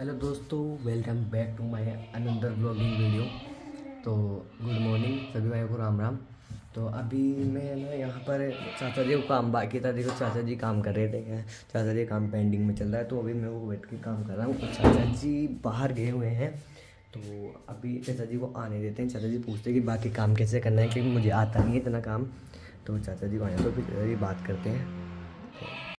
Hello दोस्तों, welcome back to my another blogging video. तो good morning सभी भाइयों को, राम राम। तो अभी मैं ना यहाँ पर चाचा जी को काम बाकी था। देखो चाचा जी काम कर रहे थे, चाचा जी काम पेंडिंग में चल रहा है, तो अभी मैं वो बैठ के काम कर रहा हूँ। तो चाचा जी बाहर गए हुए हैं, तो अभी चाचा जी को आने देते हैं। चाचा जी पूछते हैं कि बाकी काम कैसे करना है, क्योंकि मुझे आता नहीं है इतना काम। तो चाचा जी को आने तो फिर चाचा जी बात करते हैं।